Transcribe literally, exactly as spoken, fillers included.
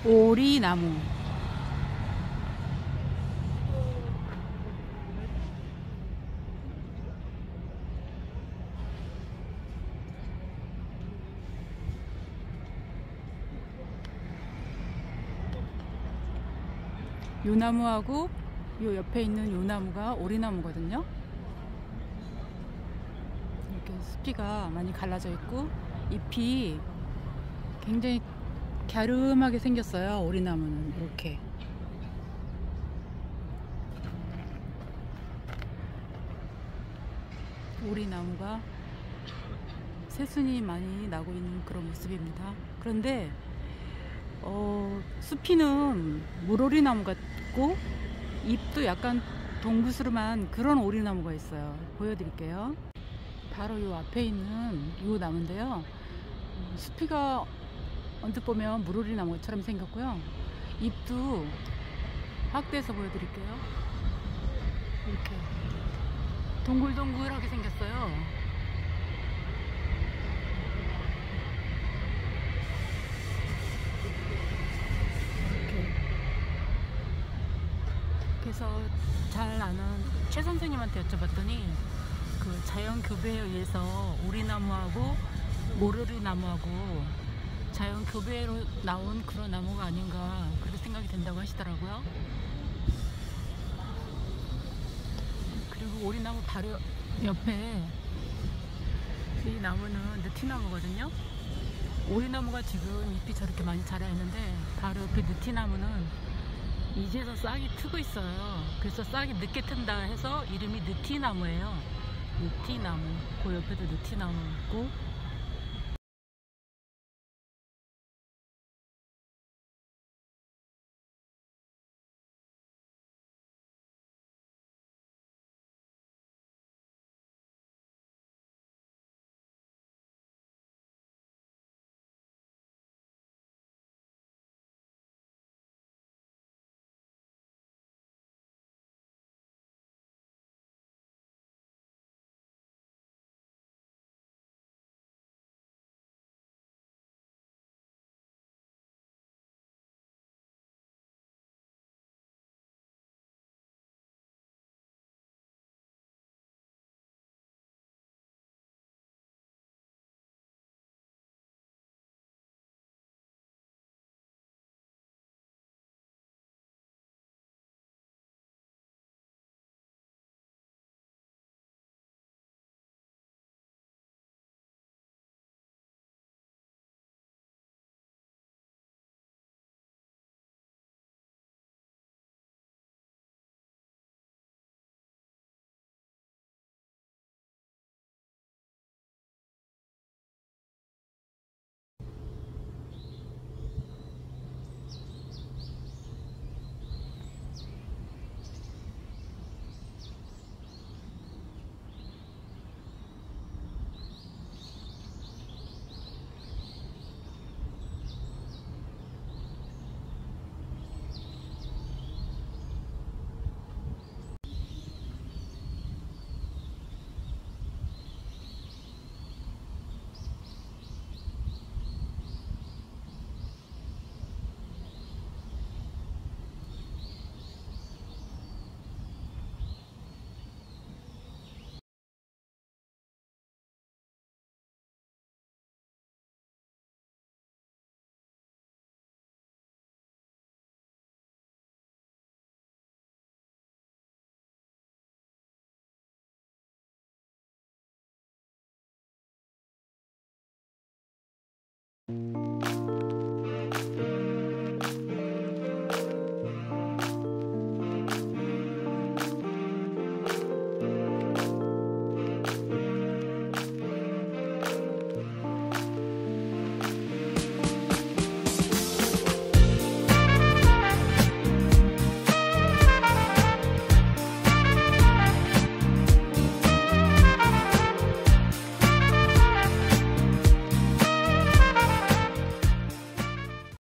오리나무. 요 나무하고 요 옆에 있는 요 나무가 오리나무거든요. 이렇게 숲이가 많이 갈라져 있고 잎이 굉장히 갸름하게 생겼어요. 오리나무는 이렇게. 오리나무가 새순이 많이 나고 있는 그런 모습입니다. 그런데 어, 숲이는 물오리나무 같고 잎도 약간 동그스름한 그런 오리나무가 있어요. 보여드릴게요. 바로 요 앞에 있는 요 나무인데요. 숲이가 언뜻 보면 물오리나무처럼 생겼고요. 잎도 확대해서 보여드릴게요. 이렇게 동글동글하게 생겼어요. 이렇게. 그래서 잘 아는 최 선생님한테 여쭤봤더니 그 자연 교배에 의해서 오리나무하고 모르리나무하고 자연 교배로 나온 그런 나무가 아닌가 그렇게 생각이 된다고 하시더라고요. 그리고 오리나무 바로 옆에 이 나무는 느티나무거든요. 오리나무가 지금 잎이 저렇게 많이 자라 있는데 바로 옆에 느티나무는 이제서 싹이 트고 있어요. 그래서 싹이 늦게 튼다 해서 이름이 느티나무예요. 느티나무. 그 옆에도 느티나무 있고. you